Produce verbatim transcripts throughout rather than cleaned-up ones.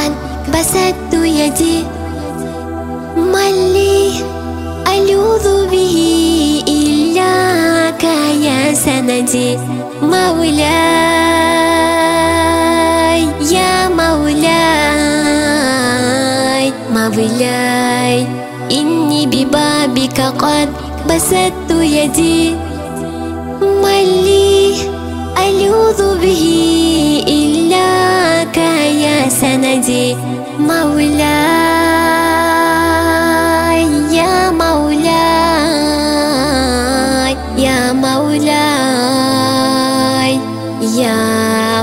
قد بسطت يدي، ما لي ألوذ به إلاك يا سندي. مولاي يا مولاي مولاي، إني ببابك قد بسطت يدي، ما لي ألوذ به إلاك يا سندي. مولاي يا مولاي يا مولاي يا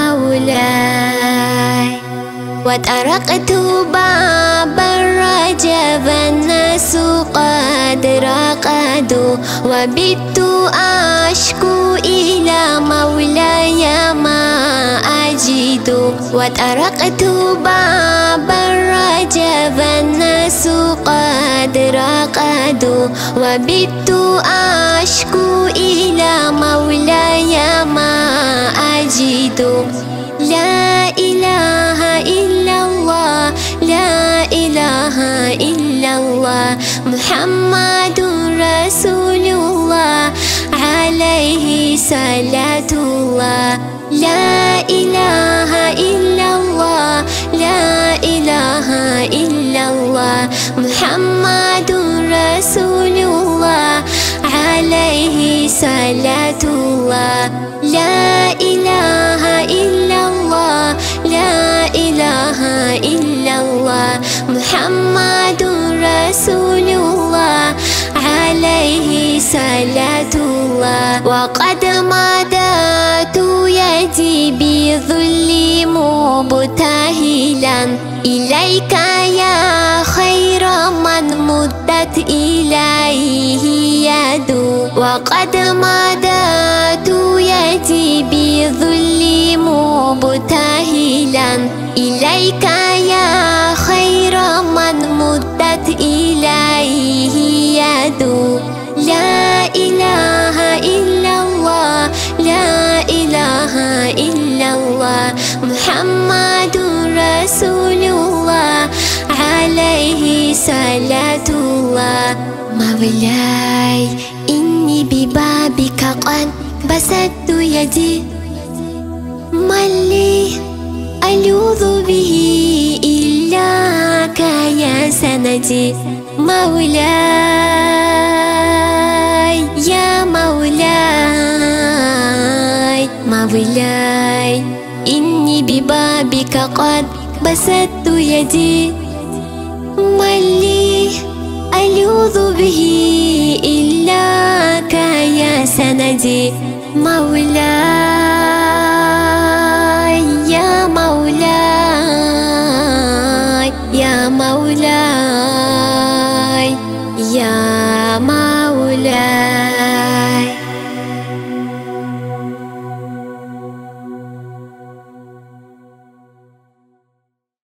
مولاي. وطرقت باب الرجب الناس قد رقدوا، وبت أشكو إلى مولاي ما أجد. وطرقت باب الرجب الناس قد رقدوا، وبت أشكو إلى مولاي ما أجد. لا إله إلا الله لا إله إلا الله محمد رسول الله عليه صلاة الله. لا إله إلا الله لا إله إلا الله محمد رسول الله عليه صلاة الله. لا إله إلا الله لا إله إلا الله محمد رسول الله عليه صلاة الله. وقد مددت يدي بذل مبتهلا إليك يا خير من مدت إليه يد. وقد مددت يدي بذل مبتهلا إليك يا خير من مدت إليه يد. لا إله إلا الله لا إله إلا الله محمد رسول الله عليه صلاة الله. مولاي إني ببابك قد بسطت يدي، ما لي ألوذ به إلاك يا سندي. مولاي يا مولاي مولاي، إني ببابك قد بسطت يدي، ما لي ألوذ به إلاك يا سندي. مولاي